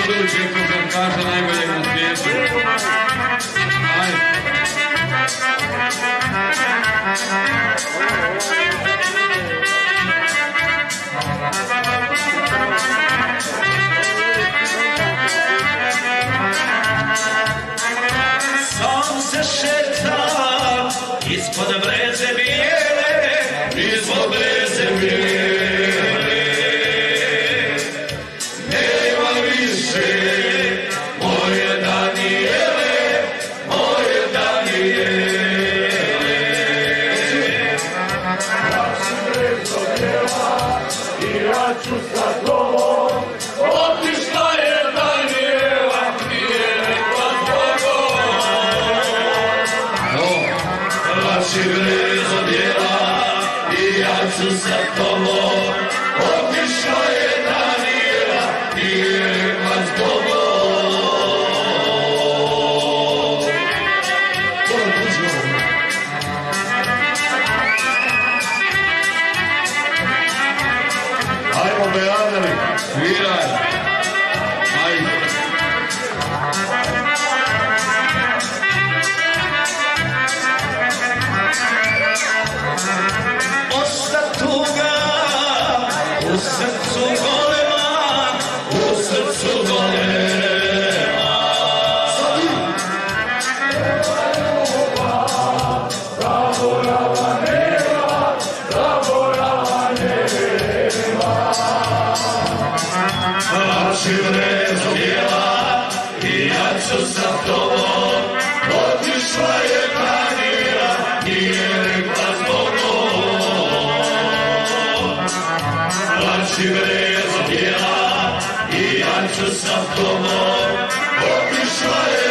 budućeg košarkaša najboljeg na svijetu. Ajde. Sam se šeta ispod breze bijele, ispod breze bijele. Nema više moje Danijele, moje Danijele. Ja sam brezo bijela i ja ću sa tobom, otišla je Danijela, nije rekla zbogom. Naši brezo bijela i ja ću sa tobom, otišla je Danijela, nije rekla zbogom. Ajmo Bejadeli, Sviraj. Ajde. Osta tuga u srcu golema, u srcu golema. Zaborava nema, zaborava nema. Naši brezo bijela i ja ću sa tobom, otišla je Danijela, nije rekla zbogom. Naši brezo bijela i ja ću sa tobom, otišla je